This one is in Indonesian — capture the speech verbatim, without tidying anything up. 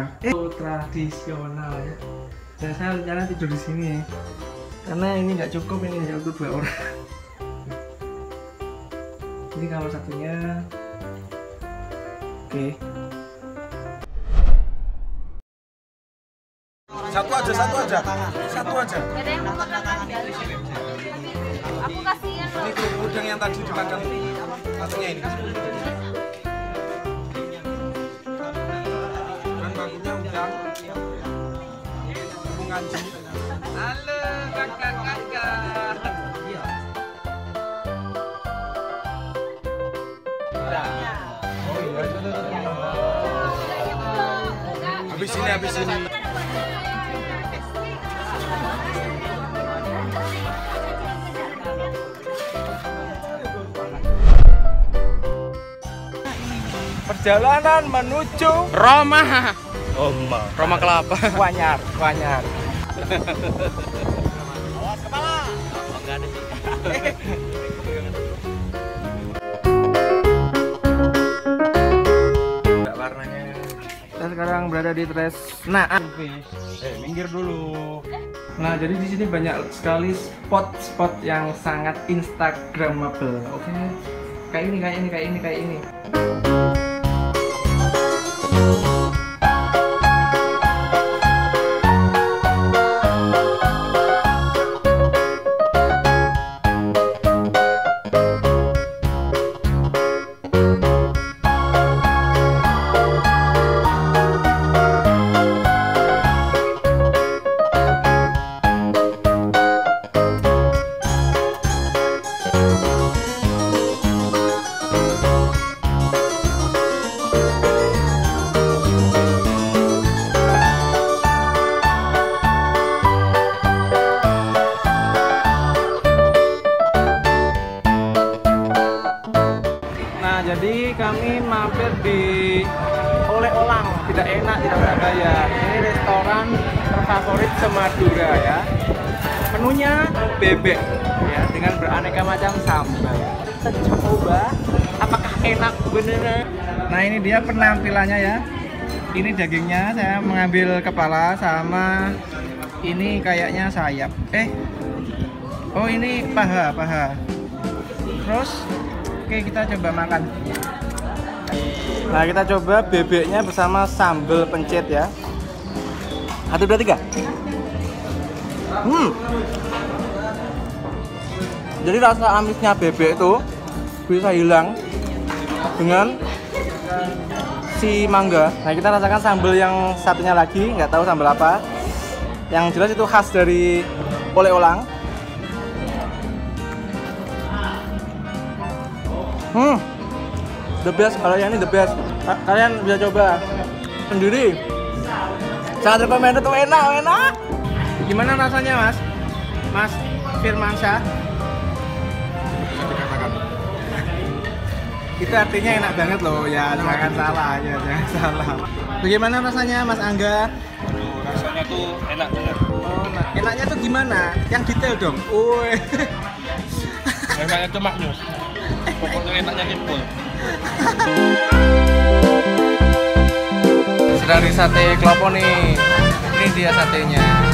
Eh, tradisional ya. Dan saya rencana tidur di sini ya. Karena ini nggak cukup ini hanya untuk dua orang. Ini kamar satunya. Oke. Satu aja, satu aja, satu aja. Ada yang mau makan? Aku kasihan loh. Ini tuh udang yang tadi dimakan satunya ini. Dan bakunya udang. Tepung kanji. Halo kakak-kakak. Habis ini, habis ini. Perjalanan menuju Roma. Roma. Roma Kelapa. Wanyar, Wanyar. Awas kepala. Oh, enggak ada sih. Warnanya. Kita sekarang berada di Tresnaan. Eh, minggir dulu. Nah, jadi di sini banyak sekali spot-spot yang sangat instagramable. Oke. Kayak ini, kayak ini, kayak ini, kayak ini. Jadi kami mampir di Oleh Olang, tidak enak, tidak usah bayar. Ini restoran terfavorit se-Madura ya. Menunya bebek ya, dengan beraneka macam sambal. Kita coba apakah enak beneran. Nah, ini dia penampilannya ya. Ini dagingnya, saya mengambil kepala sama ini kayaknya sayap. Eh, oh ini paha, paha. Terus oke, kita coba makan. Nah, kita coba bebeknya bersama sambal pencit ya. Satu, dua, tiga. Hmm. Jadi rasa amisnya bebek itu bisa hilang dengan si mangga. Nah, kita rasakan sambal yang satunya lagi, nggak tahu sambal apa. Yang jelas itu khas dari Oleh Olang. Hmm, the best, kalau yang ini the best. Kalian bisa coba sendiri. Sangat recommended tuh, enak, enak. Gimana rasanya, Mas? Mas Firmansyah? Itu artinya enak banget loh, ya jangan salah ya, jangan salah. Bagaimana rasanya, Mas Angga? Rasanya tuh enak banget. Oh, nah, enaknya tuh gimana? Yang detail dong. Woi. Rasanya tuh maknyus. Pokoknya enaknya nimpul. Dari sate klopo nih. Ini dia satenya.